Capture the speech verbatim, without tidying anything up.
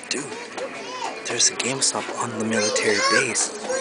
Dude, there's a GameStop on the military base.